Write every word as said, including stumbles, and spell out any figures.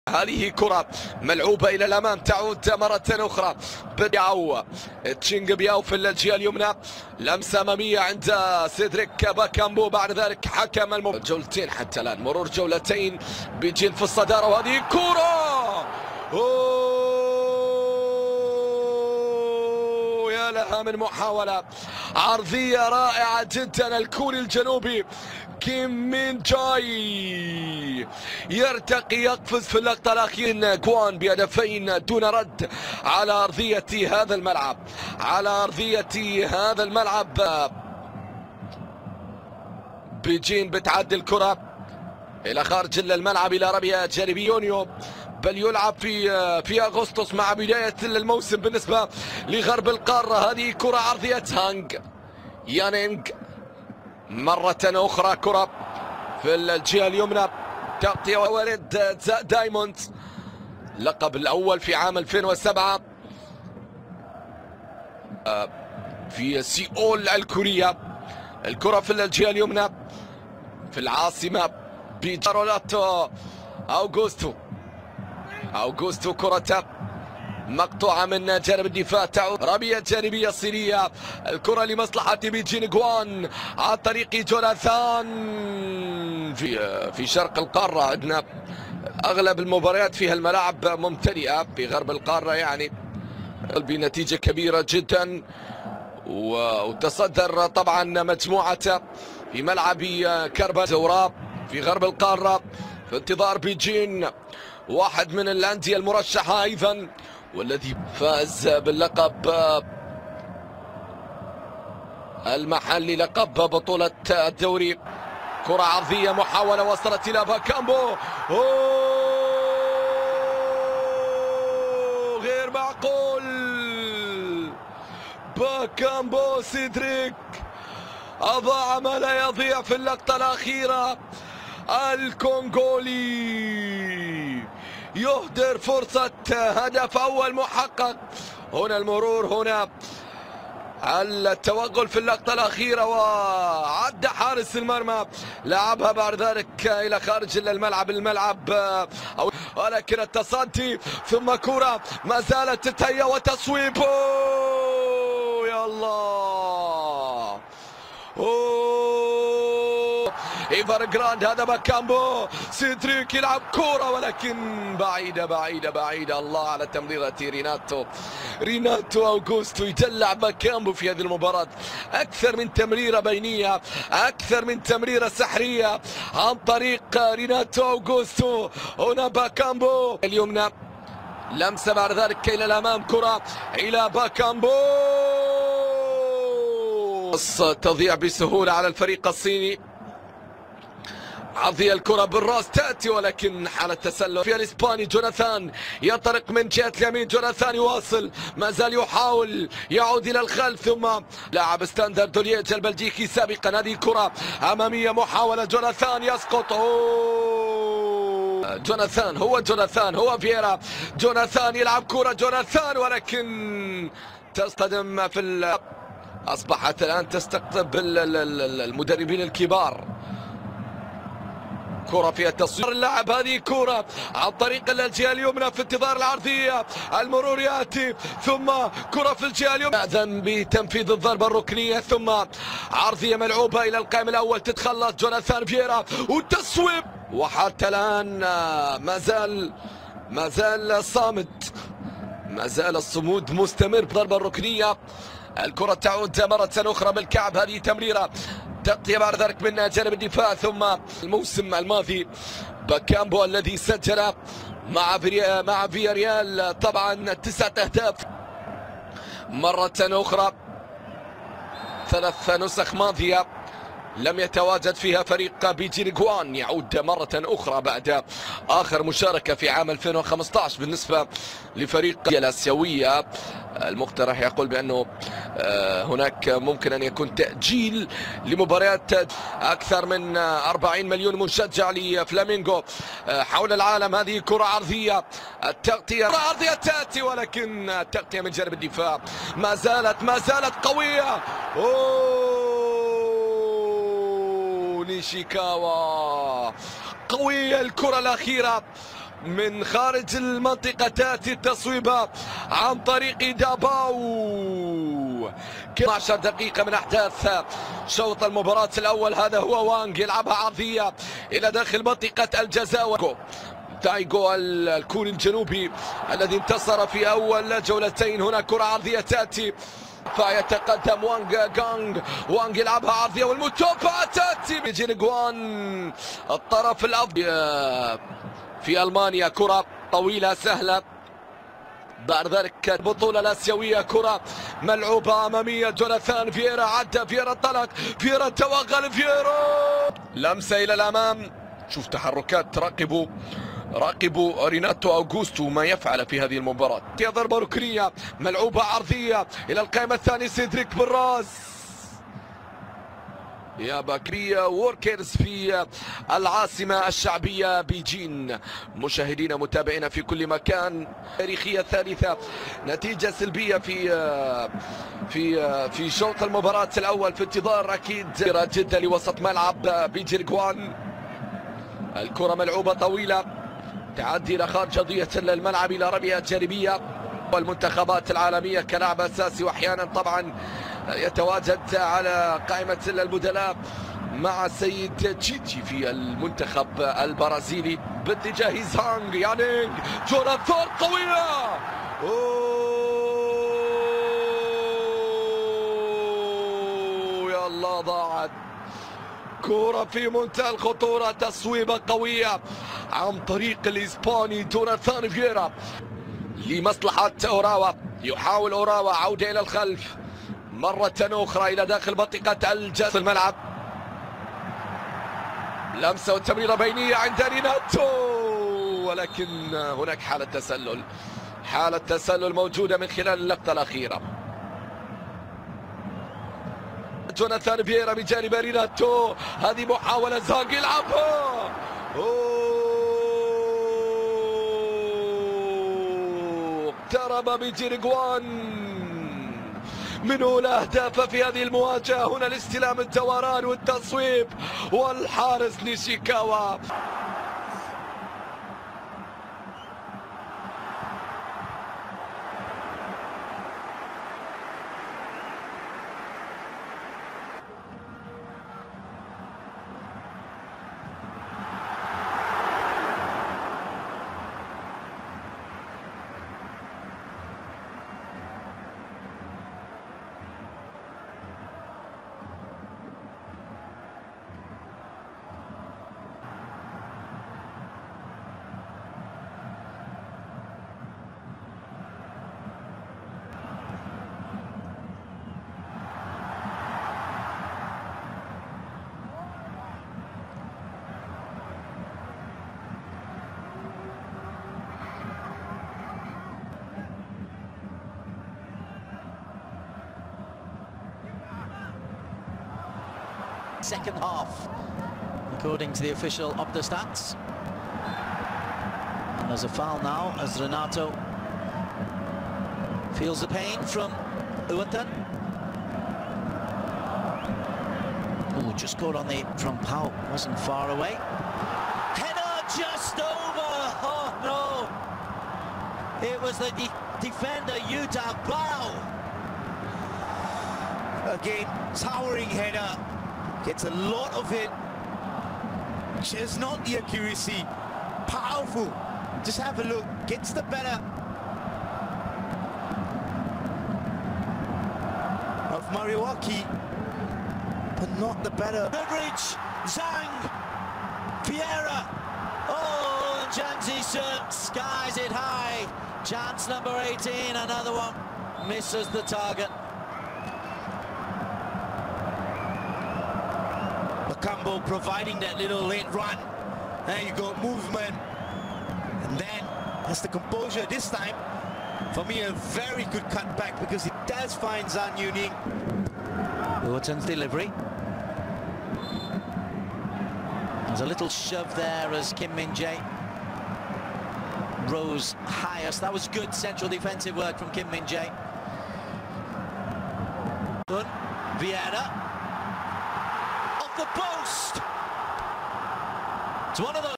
هذه كرة ملعوبة إلى الأمام تعود مرة أخرى بياو تشينغ بياو في الجهة اليمنى، لمسة أمامية عند سيدريك باكامبو. بعد ذلك حكم الم... جولتين حتى الآن، مرور جولتين بيجين في الصدارة، وهذه كرة أوه يا لها من محاولة عرضية رائعة جدا. الكوري الجنوبي كيم مين جاي يرتقي يقفز في اللقطة الأخيرة كوان بهدفين دون رد على أرضية هذا الملعب، على أرضية هذا الملعب. بيجين بتعدي الكرة إلى خارج الملعب إلى رمية جانبي يونيو، بل يلعب في في أغسطس مع بداية الموسم بالنسبة لغرب القارة. هذه كرة عرضية هانغ يانينغ مرة أخرى، كرة في الجهة اليمنى تغطية ورد دايموند، لقب الأول في عام ألفين وسبعة في سيول الكورية. الكرة في الجهة اليمنى في العاصمة بجارولاتو أوغوستو أوغوستو كرة مقطوعة من جانب الدفاع، تعود رمية جانبية صينية. الكرة لمصلحة بيجين جوان عن طريق جوناثان. في في شرق القارة عندنا أغلب المباريات فيها الملاعب ممتلئة، في غرب القارة يعني بنتيجة كبيرة جدا، وتصدر طبعا مجموعة في ملعب كربا زوراء في غرب القارة في انتظار بيجين، واحد من الأندية المرشحة أيضا والذي فاز باللقب المحلي، لقب بطولة الدوري. كرة عرضية محاولة وصلت إلى باكامبو، أوه غير معقول. باكامبو سيدريك أضاع ما لا يضيع في اللقطة الأخيرة. الكونغولي يهدر فرصة هدف أول محقق. هنا المرور، هنا التوغل في اللقطة الأخيرة، وعد حارس المرمى لعبها بعد ذلك إلى خارج الملعب الملعب ولكن التصدي ثم كرة ما زالت تتهيأ وتصويب. أوه يا الله، أوه إيفر جراند. هذا باكامبو سيدريك يلعب كرة ولكن بعيدة بعيدة بعيدة. الله على تمريرة ريناتو ريناتو أوغوستو، يدلع باكامبو في هذه المباراة. أكثر من تمريرة بينية، أكثر من تمريرة سحرية عن طريق ريناتو أوغوستو. هنا باكامبو اليمنى، لمسة بعد ذلك إلى الأمام، كرة إلى باكامبو، تضيع بسهولة على الفريق الصيني. عرضية الكرة بالراس تأتي ولكن حالة تسلل في الإسباني. جوناثان ينطلق من جهة اليمين، جوناثان يواصل، ما زال يحاول يعود إلى الخلف، ثم لاعب ستاندرد لييج البلجيكي سابقا. هذه كرة أمامية محاولة، جوناثان يسقط. أوه. جوناثان هو جوناثان هو فييرا. جوناثان يلعب كرة جوناثان ولكن تصطدم في ال... أصبحت الآن تستقطب المدربين الكبار. كرة في التصوير اللاعب، هذه كرة عن طريق الجهة اليمنى في انتظار العرضية، المرور يأتي ثم كرة في الجهة اليمنى، أذن بتنفيذ الضربة الركنية، ثم عرضية ملعوبة إلى القائم الأول تتخلص جوناثان فييرا والتصويب. وحتى الآن ما زال ما زال صامد، ما زال الصمود مستمر بضربة الركنية. الكرة تعود مرة أخرى بالكعب، هذه تمريرة تغطية بعد ذلك من جانب الدفاع. ثم الموسم الماضي باكامبو الذي سجل مع مع فياريال طبعا تسعة أهداف مرة أخرى، ثلاث نسخ ماضية لم يتواجد فيها فريق بيجين جوان. يعود مرة أخرى بعد آخر مشاركة في عام ألفين وخمسة عشر بالنسبة لفريق الآسيوية. المقترح يقول بأنه هناك ممكن أن يكون تأجيل لمباريات. أكثر من أربعين مليون مشجع لفلامينغو حول العالم. هذه كرة عرضية، التغطية كرة عرضية تأتي ولكن التغطية من جانب الدفاع ما زالت ما زالت قوية. أوه نيشيكاوا قوية الكرة الأخيرة، من خارج المنطقة تأتي التصويبة عن طريق داباو. اثنتي عشرة دقيقة من أحداث شوط المباراة الأول. هذا هو وانغ يلعبها عرضية إلى داخل منطقة الجزاء. تايغو الكوري الجنوبي الذي انتصر في أول جولتين. هنا كرة عرضية تأتي فيتقدم وانغ جانغ. وانغ يلعبها عرضية والمتابعة تأتي بجينغوان الطرف الأبيض في ألمانيا. كرة طويلة سهلة. بعد ذلك البطولة الآسيوية كرة ملعوبة أمامية. جوناثان فييرا عدى. فييرا انطلق. فييرا توغل. فييرا لمسة إلى الأمام. شوف تحركات. راقبوا راقبوا ريناتو أوغوستو ما يفعل في هذه المباراة. ضربة ركنية ملعوبة عرضية إلى القائمة الثانية. سيدريك بالراس يا بكرية ووركرز في العاصمة الشعبية بيجين. مشاهدينا متابعينا في كل مكان. تاريخية ثالثة نتيجة سلبية في في في شوط المباراة الأول في انتظار أكيد جدا لوسط ملعب بيجيرغوان. الكرة ملعوبة طويلة تعدي إلى خارج أرضية الملعب إلى رمية جانبية. والمنتخبات العالمية كلاعب أساسي وأحيانا طبعا يتواجد على قائمة البدلاء مع سيد تشيتشي في المنتخب البرازيلي باتجاه زانغ. يعني جوناثان قوية. أوه يا الله ضاعت كرة في منتهى الخطورة. تصويبة قوية عن طريق الإسباني جوناثان فييرا لمصلحة أوراوا. يحاول أوراوا عودة إلى الخلف مرة أخرى إلى داخل منطقة الجزاء الملعب. لمسة وتمريرة بينية عند ريناتو ولكن هناك حالة تسلل. حالة تسلل موجودة من خلال اللقطة الأخيرة. جوناثان فييرا بجانب ريناتو. هذه محاولة زانغ يلعبها. اقترب بجيرغوان من أولى أهداف في هذه المواجهة. هنا الاستلام الدوران والتصويب والحارس نيشيكاوا. Second half, according to the official Opta stats. And there's a foul now as Renato feels the pain from Uwatan. Oh, just caught on the from Pau, wasn't far away. Header just over. Oh no! It was the de defender Yuta Bao. Again, towering header. Gets a lot of it, just not the accuracy. Powerful. Just have a look. Gets the better of Mariwaki, but not the better. Beveridge, Zhang, Vieira. Oh, and Zhang Zisun skies it high. Chance number eighteen, another one misses the target. Cambo providing that little late run. There you go, movement. And then that's the composure this time. For me, a very good cutback because it does find Zhang Yuning. Uwatan's delivery. There's a little shove there as Kim Min-jae rose highest. That was good central defensive work from Kim Min-jae. Vieira. The post. It's one of those.